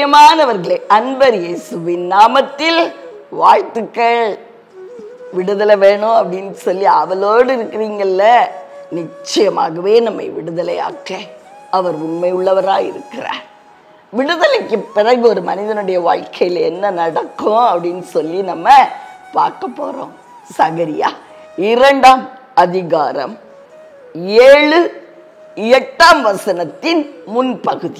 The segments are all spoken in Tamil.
பிரியமானவர்களே, அன்பர் இயேசுவின் நாமத்தில் வாழ்த்துக்கள். விடுதலை வேணும் அப்படின்னு சொல்லி அவளோடு இருக்கிறீங்கல்ல, நிச்சயமாகவே நம்மை விடுதலையாக்க அவர் உண்மை உள்ளவராய் இருக்கிறார். விடுதலைக்கு பிறகு ஒரு மனிதனுடைய வாழ்க்கையில என்ன நடக்கும் அப்படின்னு சொல்லி நம்ம பார்க்க போறோம். சகரியா 2ஆம் அதிகாரம் 7-8 வசனத்தின் முன்பகுதி.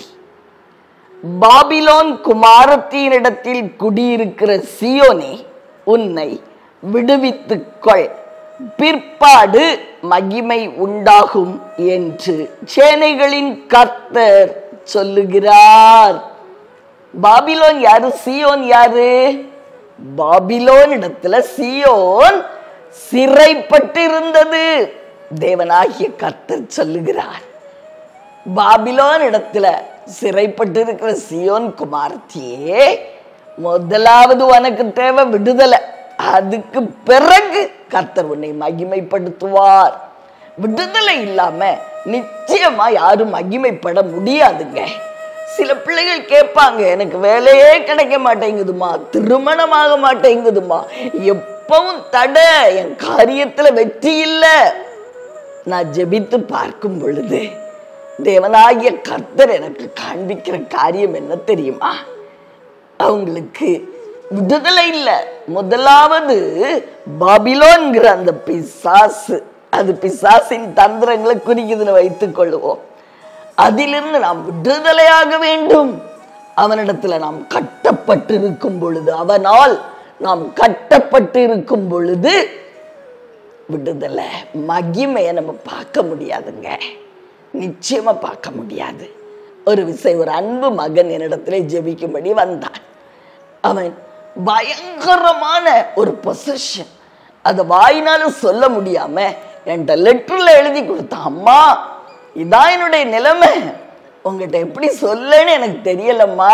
பாபிலோன் குமாரத்தினிடத்தில் குடியிருக்கிற சீயோனே, உன்னை விடுவித்துக் கொள், பிற்பாடு மகிமை உண்டாகும் என்று சேனைகளின் கர்த்தர் சொல்லுகிறார். பாபிலோன் யாரு? சீயோன் யாரு? பாபிலோன் இடத்துல சீயோன் சிறைப்பட்டு இருந்தது. தேவனாகிய கர்த்தர் சொல்லுகிறார், பாபிலோன் இடத்துல சிறைப்பட்டு இருக்கிற சீயோன் குமாரத்தியே, முதலாவது உனக்கு தேவை விடுதலை. அதுக்கு பிறகு கர்த்தர் உன்னை மகிமைப்படுத்துவார். விடுதலை இல்லாம நிச்சயமா யாரும் மகிமைப்பட முடியாதுங்க. சில பிள்ளைகள் கேட்பாங்க, எனக்கு வேலையே கிடைக்க மாட்டேங்குதுமா, திருமணமாக மாட்டேங்குதுமா, எப்பவும் தடை, என் காரியத்துல வெற்றி இல்லை. நான் ஜெபித்து பார்க்கும் பொழுது தேவனாகிய கர்த்தர் எனக்கு காண்பிக்கிற காரியம் என்ன தெரியுமா? அவங்களுக்கு விடுதலை இல்லை. முதலாவது பாபிலோன்கிற அந்த பிசாசு, அது பிசாசின் தந்திரங்களை குறிக்குதுன்னு வைத்துக் கொள்வோம். அதிலிருந்து நாம் விடுதலையாக வேண்டும். அவனிடத்துல நாம் கட்டப்பட்டு இருக்கும் பொழுது, அவனால் நாம் கட்டப்பட்டு இருக்கும் பொழுது விடுதலை, மகிமையை நம்ம பார்க்க முடியாதுங்க, நிச்சயமா பார்க்க முடியாது. ஒரு விஷயம், ஒரு அன்பு மகன் என்னிடத்துல ஜெபிக்கும்படி வந்தான். அவன் பயங்கரமான ஒரு பொசிஷன், அதை வாயினாலும் சொல்ல முடியாம என்கிட்ட லெட்டர்ல எழுதி கொடுத்தான். அம்மா, இதான் என்னுடைய நிலைமை, உங்ககிட்ட எப்படி சொல்லன்னு எனக்கு தெரியலம்மா,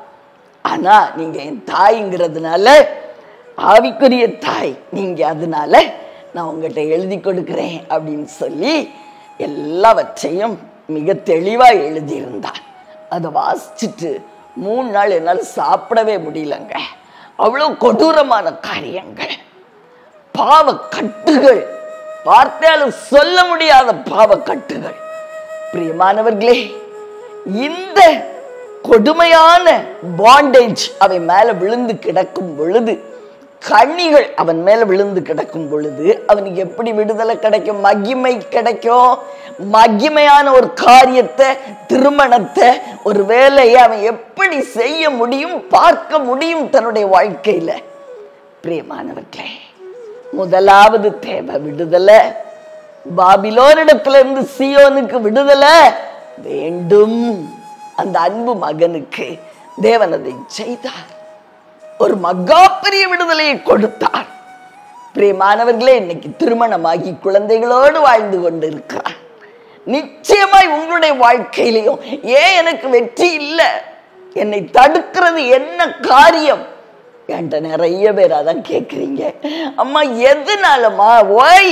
ஆனா நீங்க என் தாய்ங்கிறதுனால, ஆவிக்குரிய தாய் நீங்க, அதனால நான் உங்ககிட்ட எழுதி கொடுக்கிறேன் அப்படின்னு சொல்லி எல்லாவற்றையும் மிக தெளிவா எழுதியிருந்தான். அதை வாசிச்சுட்டு 3 நாள் என்னால் சாப்பிடவே முடியலங்க. அவ்வளவு கொடூரமான காரியங்கள், பாவ கட்டுகள், வார்த்தையாலும் சொல்ல முடியாத பாவ கட்டுகள். பிரியமானவர்களே, இந்த கொடுமையான பாண்டேஜ் அவன் மேல விழுந்து கிடக்கும் பொழுது, கண்ணிகள் அவன் மேல விழுந்து கிடக்கும் பொழுது அவனுக்கு எப்படி விடுதலை கிடைக்கும்? மகிமை கிடைக்கும். மகிமையான ஒரு காரியத்தை, திருமணத்தை, ஒரு வேலையை அவன் எப்படி செய்ய முடியும், பார்க்க முடியும் தன்னுடைய வாழ்க்கையில? பிரியமானவர்களே, முதலாவது தேவை விடுதலை. பாபிலோனிடத்துல இருந்து சீயோனுக்கு விடுதலை வேண்டும். அந்த அன்பு மகனுக்கு தேவன் அதை செய்தார். ஒரு மகா பெரிய விடுதலையை கொடுத்தார். பிரியமானவர்களே, இன்னைக்கு திருமணமாகி குழந்தைகளோடு வாழ்ந்து கொண்டு இருக்கிறார். நிச்சயமாய் உங்களுடைய வாழ்க்கையிலையும் ஏன் எனக்கு வெற்றி இல்லை, என்னை தடுக்கிறது என்ன காரியம் என்கிட்ட நிறைய பேர் அதான் கேட்குறீங்க. அம்மா, எதுனாலமா? ஒய்?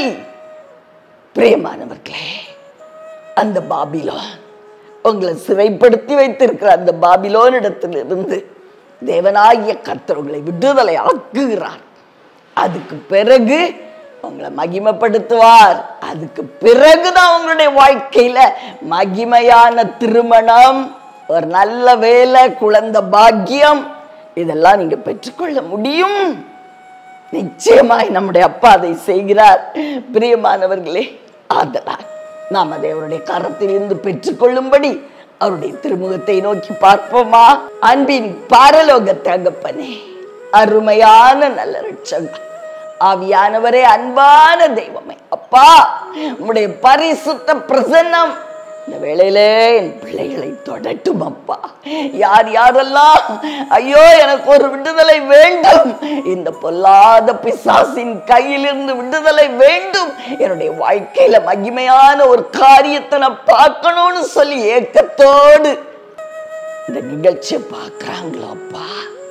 பிரியமானவர்களே, அந்த பாபிலோன், உங்களை சிறைப்படுத்தி வைத்திருக்கிற அந்த பாபிலோன் இடத்திலிருந்து தேவனாகிய கர்த்தர் உங்களை விடுதலை ஆக்குகிறார். அதுக்கு பிறகு உங்களை மகிமைப்படுத்துவார். அதுக்கு பிறகுதான் உங்களுடைய வாழ்க்கையில மகிமையான திருமணம், ஒரு நல்ல வேலை, குழந்தை பாக்கியம், இதெல்லாம் நீங்க பெற்றுக்கொள்ள முடியும். நிச்சயமாய் நம்முடைய அப்பா அதை செய்கிறார். பிரியமானவர்களே, ஆதலால் நாம் அதை அவருடைய கரத்தில் இருந்து பெற்றுக்கொள்ளும்படி அவருடைய திருமுகத்தை நோக்கி பார்ப்போமா? அன்பின் பரலோக தகப்பனே, அருமையான நல்ல இரட்சகர், ஆவியானவரே, அன்பான தெய்வமே, அப்பா, உம்முடைய பரிசுத்த பிரசன்னம் இந்த வேளையிலே என் பிள்ளைகளை தொடட்டும் அப்பா. யார் யாரெல்லாம் ஐயோ எனக்கு ஒரு விடுதலை வேண்டும், இந்த பொல்லாத பிசாசின் கையிலிருந்து விடுதலை வேண்டும், என்னுடைய வாழ்க்கையில மகிமையான ஒரு காரியத்தை நான் பார்க்கணும்னு சொல்லி ஏக்கத்தோடு இந்த நிகழ்ச்சியை பார்க்கிறாங்களோ அப்பா,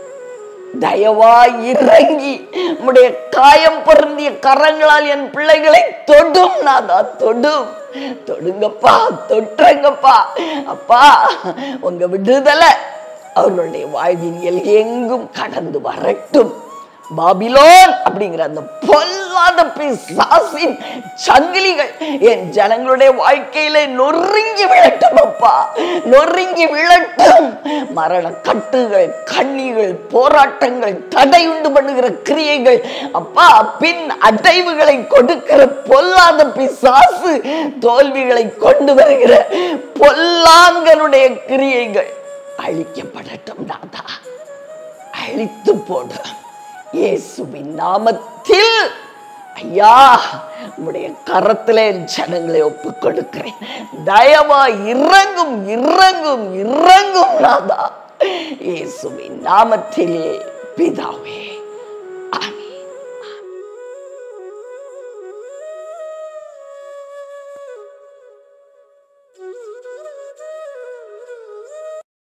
தயவாய் இறங்கி உம்முடைய காயம் பொருந்திய கரங்களால் என் பிள்ளைகளை தொடும். நாதா, தொடும், தொடுங்கப்பா, தொட்டுங்கப்பா அப்பா. உங்க விடுதலை அவர்களுடைய வாழ்வின் எங்கும் கடந்து வரட்டும். பாபிலோன் அப்படிங்கிற அந்த பொல்லாத பிசாசின் சங்கிலிகள் என் ஜனங்களுடைய வாழ்க்கையில நொறுங்கி விழட்டும் அப்பா, நொறுங்கி விழட்டும். மரண கட்டுகள், கண்ணிகள், போராட்டங்கள், தடையுண்டு பண்ணுகிற கிரியைகள் அப்பா, பின் அடைவுகளை கொடுக்கிற பொல்லாத பிசாசு, தோல்விகளை கொண்டு வருகிற பொல்லாங்கனுடைய கிரியைகள் அழிக்கப்படட்டும். நாதா, அழித்து போடு இயேசுவின் நாமத்தில். ஐயா, உம்முடைய கரத்திலே ஜனங்களை ஒப்புக் கொடுக்கிறேன். தயவா இறங்கும், இறங்கும், இறங்கும் நாதா, இயேசுவின் நாமத்திலே பிதாவே.